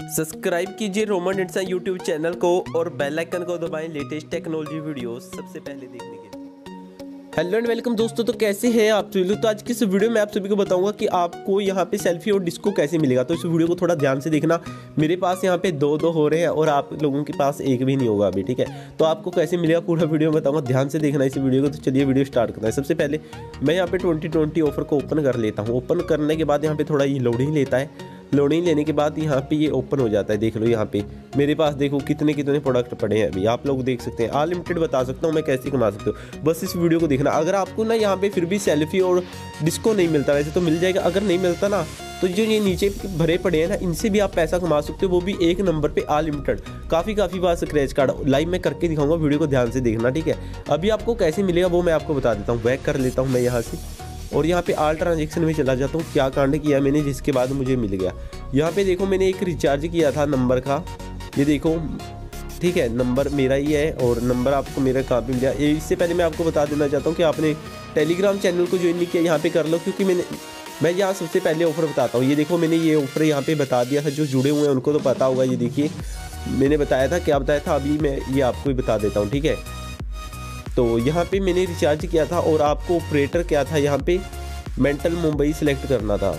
Subscribe कीजिए Roman इंसान YouTube channel को और बेल आइकन को दबाएं लेटेस्ट टेक्नोलॉजी वीडियोस सबसे पहले देखने के लिए। हेलो एंड वेलकम दोस्तों, तो कैसे हैं आप सभी लोग। तो आज की इस वीडियो में आप सभी को बताऊंगा कि आपको यहाँ पे सेल्फी और डिस्को कैसे मिलेगा। तो इस वीडियो को थोड़ा ध्यान से देखना। मेरे पास यहाँ पे दो हो रहे हैं और आप लोगों के पास एक भी नहीं होगा अभी, ठीक है। तो आपको कैसे मिलेगा पूरा वीडियो में बताऊंगा, ध्यान से देखना इस वीडियो को। तो चलिए वीडियो स्टार्ट करना है। सबसे पहले मैं यहाँ पे 2020 ऑफर को ओपन कर लेता हूँ। ओपन करने के बाद यहाँ पे थोड़ा ये लोडिंग लेता है। लोडिंग लेने के बाद यहाँ पे ये ओपन हो जाता है। देख लो यहाँ पे मेरे पास देखो कितने कितने प्रोडक्ट पड़े हैं अभी, आप लोग देख सकते हैं। अनलिमिटेड बता सकता हूँ मैं कैसे कमा सकते हो, बस इस वीडियो को देखना। अगर आपको ना यहाँ पे फिर भी सेल्फी और डिस्को नहीं मिलता, वैसे तो मिल जाएगा, अगर नहीं मिलता ना तो जो ये नीचे भरे पड़े हैं ना, इनसे भी आप पैसा कमा सकते हो, वो भी एक नंबर पे अनलिमिटेड। काफ़ी बार स्क्रैच कार्ड लाइव में करके दिखाऊंगा, वीडियो को ध्यान से देखना, ठीक है। अभी आपको कैसे मिलेगा वो मैं आपको बता देता हूँ। बैक कर लेता हूँ मैं यहाँ से और यहाँ पे ऑल ट्रांजेक्शन में चला जाता हूँ। क्या कांड किया मैंने जिसके बाद मुझे मिल गया। यहाँ पे देखो मैंने एक रिचार्ज किया था नंबर का, ये देखो, ठीक है। नंबर मेरा ही है और नंबर आपको मेरा कहाँ पे मिल गया। इससे पहले मैं आपको बता देना चाहता हूँ कि आपने टेलीग्राम चैनल को ज्वाइन नहीं किया, यहाँ पे कर लो, क्योंकि मैं यहाँ सबसे पहले ऑफर बताता हूँ। ये देखो मैंने ये ऑफर यहाँ पे बता दिया था, जो जुड़े हुए हैं उनको तो पता होगा। ये देखिए मैंने बताया था, क्या बताया था, अभी मैं ये आपको ही बता देता हूँ, ठीक है। तो यहाँ पे मैंने रिचार्ज किया था और आपको ऑपरेटर क्या था, यहाँ पे मेंटल मुंबई सिलेक्ट करना था,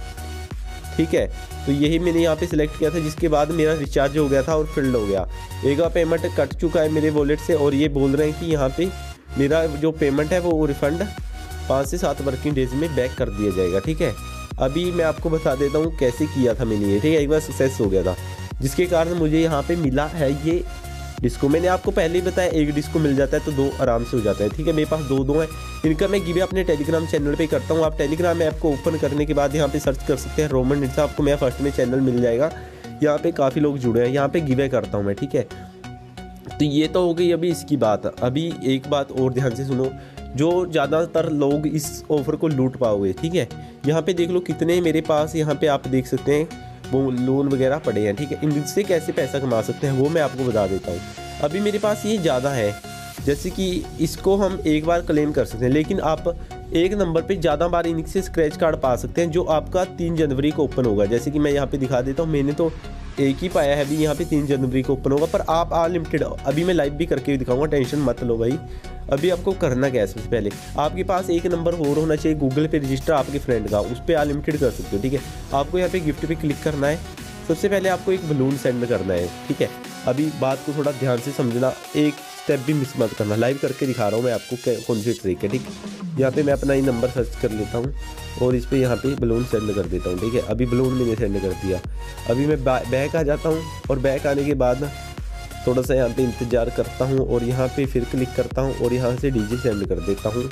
ठीक है। तो यही मैंने यहाँ पे सिलेक्ट किया था, जिसके बाद मेरा रिचार्ज हो गया था और फिल्ड हो गया। एक बार पेमेंट कट चुका है मेरे वॉलेट से और ये बोल रहे हैं कि यहाँ पे मेरा जो पेमेंट है वो रिफंड 5 से 7 वर्किंग डेज में बैक कर दिया जाएगा, ठीक है। अभी मैं आपको बता देता हूँ कैसे किया था मैंने ये, ठीक है। एक बार सक्सेस हो गया था, जिसके कारण मुझे यहाँ पे मिला है ये डिस्को। मैंने आपको पहले ही बताया एक डिस्को मिल जाता है तो 2 आराम से हो जाता है, ठीक है। मेरे पास दो हैं। इनका मैं गिवे अपने टेलीग्राम चैनल पे करता हूँ। आप टेलीग्राम ऐप को ओपन करने के बाद यहाँ पे सर्च कर सकते हैं रोमन इंसान, आपको मेरा फर्स्ट में चैनल मिल जाएगा। यहाँ पे काफ़ी लोग जुड़े हैं, यहाँ पे गिवे करता हूँ मैं, ठीक है। तो ये तो हो गई अभी इसकी बात। अभी एक बात और ध्यान से सुनो, जो ज़्यादातर लोग इस ऑफर को लूट पाओगे, ठीक है। यहाँ पे देख लो कितने मेरे पास यहाँ पे आप देख सकते हैं वो लोन वगैरह पड़े हैं, ठीक है। इनसे कैसे पैसा कमा सकते हैं वो मैं आपको बता देता हूँ। अभी मेरे पास ये ज़्यादा है, जैसे कि इसको हम एक बार क्लेम कर सकते हैं, लेकिन आप एक नंबर पे ज़्यादा बार इनसे स्क्रैच कार्ड पा सकते हैं, जो आपका 3 जनवरी को ओपन होगा। जैसे कि मैं यहाँ पे दिखा देता हूँ, मैंने तो एक ही पाया है अभी, यहाँ पे 3 जनवरी को ओपन होगा, पर आप अनलिमिटेड। अभी मैं लाइव भी करके दिखाऊंगा, टेंशन मत लो भाई। अभी आपको करना क्या है, सबसे पहले आपके पास एक नंबर और होना चाहिए गूगल पे रजिस्टर आपके फ्रेंड का, उस पर अनलिमिटेड कर सकते हो, ठीक है। आपको यहाँ पे गिफ्ट पे क्लिक करना है। सबसे पहले आपको एक बलून सेंड करना है, ठीक है। अभी बात को थोड़ा ध्यान से समझना, एक स्टेप भी मिस मत करना। लाइव करके दिखा रहा हूँ मैं आपको कौन सी ट्रिक है, ठीक है। यहाँ पे मैं अपना ही नंबर सर्च कर लेता हूँ और इस पर यहाँ पे बलून सेंड कर देता हूँ, ठीक है। अभी बलून मैंने सेंड कर दिया। अभी मैं बैक आ जाता हूँ और बैक आने के बाद थोड़ा सा यहाँ पे इंतज़ार करता हूँ और यहाँ पे फिर क्लिक करता हूँ और यहाँ से डीजे सेंड कर देता हूँ,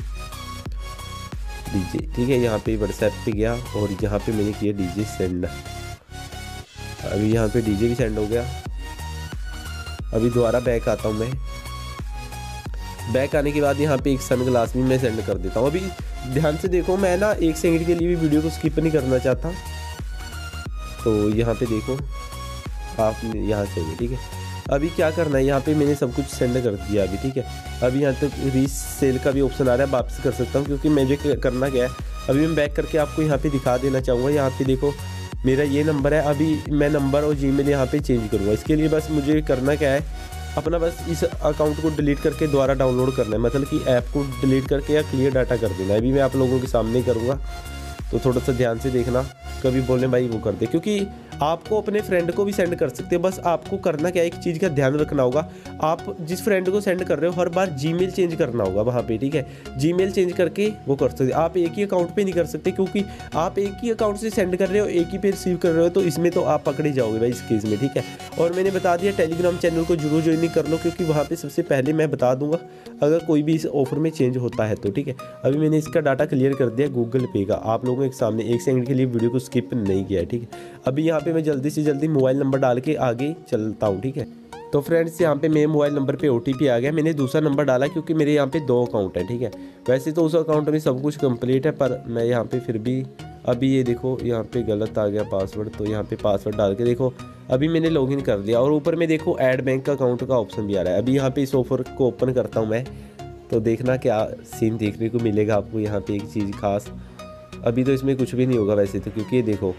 डीजे, ठीक है। यहाँ पे व्हाट्सएप पे गया और यहाँ पे मैंने किया डीजे सेंड। अभी यहाँ पे डीजे भी सेंड हो गया। अभी दोबारा बैक आता हूँ मैं। बैक आने के बाद यहाँ पे एक सन ग्लास भी मैं सेंड कर देता हूँ। अभी ध्यान से देखो, मैं ना 1 सेकंड के लिए भी वीडियो को स्किप नहीं करना चाहता। तो यहाँ पे देखो आप यहाँ से, ठीक है। अभी क्या करना है, यहाँ पे मैंने सब कुछ सेंड कर दिया अभी, ठीक है। अभी यहाँ तक रीसेल का भी ऑप्शन आ रहा है, वापस कर सकता हूँ, क्योंकि मुझे करना क्या है। अभी मैं बैक करके आपको यहाँ पे दिखा देना चाहूँगा। यहाँ पे देखो मेरा ये नंबर है। अभी मैं नंबर और जीमेल यहाँ पे चेंज करूँगा। इसके लिए बस मुझे करना क्या है, अपना बस इस अकाउंट को डिलीट करके दोबारा डाउनलोड करना है, मतलब कि ऐप को डिलीट करके या क्लियर डाटा कर देना है। अभी मैं आप लोगों के सामने ही करूँगा, तो थोड़ा सा ध्यान से देखना, कभी बोले भाई वो कर दे, क्योंकि आपको अपने फ्रेंड को भी सेंड कर सकते हो। बस आपको करना क्या है, एक चीज़ का ध्यान रखना होगा, आप जिस फ्रेंड को सेंड कर रहे हो हर बार जीमेल चेंज करना होगा वहाँ पे, ठीक है। जीमेल चेंज करके वो कर सकते, आप एक ही अकाउंट पे नहीं कर सकते, क्योंकि आप एक ही अकाउंट से सेंड कर रहे हो, एक ही पे रिसीव कर रहे हो, तो इसमें तो आप पकड़े जाओगे भाई इस केस में, ठीक है। और मैंने बता दिया टेलीग्राम चैनल को जरूर ज्वाइन कर लो, क्योंकि वहाँ पर सबसे पहले मैं बता दूंगा अगर कोई भी इस ऑफर में चेंज होता है तो, ठीक है। अभी मैंने इसका डाटा क्लियर कर दिया गूगल पे का, आप लोगों के सामने 1 सेकंड के लिए वीडियो को स्किप नहीं किया है, ठीक है। अभी यहाँ पे मैं जल्दी से जल्दी मोबाइल नंबर डाल के आगे चलता हूँ, ठीक है। तो फ्रेंड्स यहाँ पे मेरे मोबाइल नंबर पे OTP आ गया। मैंने दूसरा नंबर डाला क्योंकि मेरे यहाँ पे 2 अकाउंट है, ठीक है। वैसे तो उस अकाउंट में सब कुछ कंप्लीट है, पर मैं यहाँ पे फिर भी, अभी ये देखो यहाँ पे गलत आ गया पासवर्ड, तो यहाँ पे पासवर्ड डाल के देखो अभी मैंने लॉगिन कर दिया। और ऊपर में देखो ऐड बैंक अकाउंट का ऑप्शन भी आ रहा है। अभी यहाँ पे इस ऑफर को ओपन करता हूँ मैं, तो देखना क्या सीन देखने को मिलेगा आपको यहाँ पे एक चीज़ खास। अभी तो इसमें कुछ भी नहीं होगा वैसे तो, क्योंकि ये देखो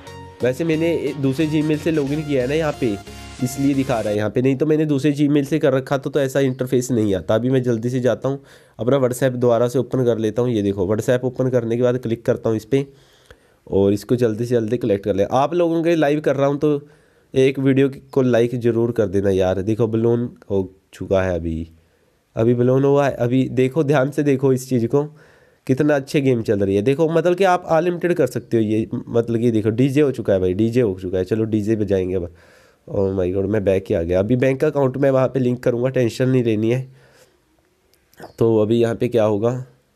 वैसे मैंने दूसरे जीमेल से लॉगिन किया है ना यहाँ पे, इसलिए दिखा रहा है यहाँ पे, नहीं तो मैंने दूसरे जीमेल से कर रखा तो ऐसा इंटरफेस नहीं आता। अभी मैं जल्दी से जाता हूँ, अपना व्हाट्सएप दोबारा से ओपन कर लेता हूँ। ये देखो व्हाट्सएप ओपन करने के बाद क्लिक करता हूँ इस पर और इसको जल्दी से जल्दी कलेक्ट कर ले। आप लोगों के लाइव कर रहा हूँ तो एक वीडियो को लाइक ज़रूर कर देना यार। देखो बलून हो चुका है, अभी बलून हुआ है। अभी देखो ध्यान से देखो इस चीज़ को, कितना अच्छे गेम चल रही है। देखो मतलब कि आप अनलिमिटेड कर सकते हो ये, मतलब कि देखो डीजे हो चुका है भाई, डीजे हो चुका है। चलो डीजे पे जाएंगे अब। ओह माय गॉड, मैं बैक ही आ गया। अभी बैंक अकाउंट में वहाँ पे लिंक करूँगा, टेंशन नहीं लेनी है। तो अभी यहाँ पे क्या होगा,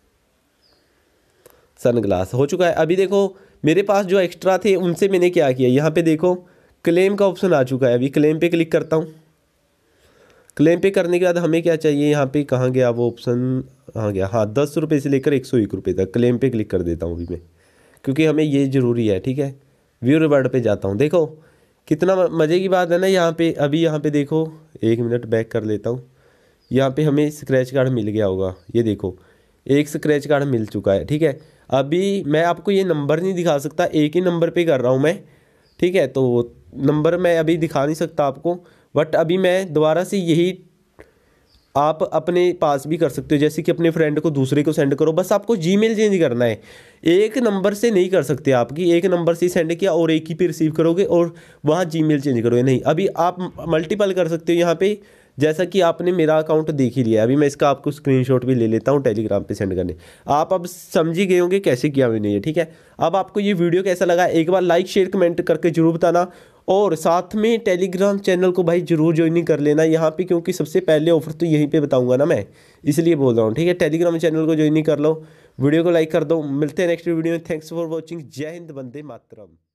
सनग्लास हो चुका है। अभी देखो मेरे पास जो एक्स्ट्रा थे उनसे मैंने क्या किया, यहाँ पे देखो क्लेम का ऑप्शन आ चुका है। अभी क्लेम पे क्लिक करता हूँ। क्लेम पे करने के बाद हमें क्या चाहिए, यहाँ पे कहाँ गया वो ऑप्शन, कहाँ गया, हाँ 10 रुपये से लेकर 101 रुपये तक। क्लेम पे क्लिक कर देता हूँ अभी मैं, क्योंकि हमें ये ज़रूरी है। ठीक है, व्यू रिवार्ड पे जाता हूँ। देखो कितना मज़े की बात है ना यहाँ पे। अभी यहाँ पे देखो, 1 मिनट बैक कर लेता हूँ। यहाँ पे हमें स्क्रैच कार्ड मिल गया होगा, ये देखो एक स्क्रैच कार्ड मिल चुका है। ठीक है, अभी मैं आपको ये नंबर नहीं दिखा सकता, एक ही नंबर पे कर रहा हूँ मैं। ठीक है, तो नंबर मैं अभी दिखा नहीं सकता आपको, बट अभी मैं दोबारा से यही आप अपने पास भी कर सकते हो, जैसे कि अपने फ्रेंड को दूसरे को सेंड करो। बस आपको जीमेल चेंज करना है, एक नंबर से नहीं कर सकते आपकी, एक नंबर से सेंड किया और एक ही पे रिसीव करोगे और वहाँ जीमेल चेंज करोगे नहीं। अभी आप मल्टीपल कर सकते हो यहाँ पे, जैसा कि आपने मेरा अकाउंट देख ही लिया है। अभी मैं इसका आपको स्क्रीनशॉट भी ले लेता हूँ टेलीग्राम पे सेंड करने। आप अब समझ ही गए होंगे कैसे किया मैंने ये। ठीक है, अब आपको ये वीडियो कैसा लगा एक बार लाइक शेयर कमेंट करके जरूर बताना, और साथ में टेलीग्राम चैनल को भाई जरूर ज्वाइनिंग कर लेना यहाँ पे, क्योंकि सबसे पहले ऑफर तो यहीं पे बताऊंगा ना मैं, इसलिए बोल रहा हूँ। ठीक है, टेलीग्राम चैनल को ज्वाइनिंग कर लो, वीडियो को लाइक कर दो। मिलते हैं नेक्स्ट वीडियो में। Thanks for watching. जय हिंद, वंदे मातरम।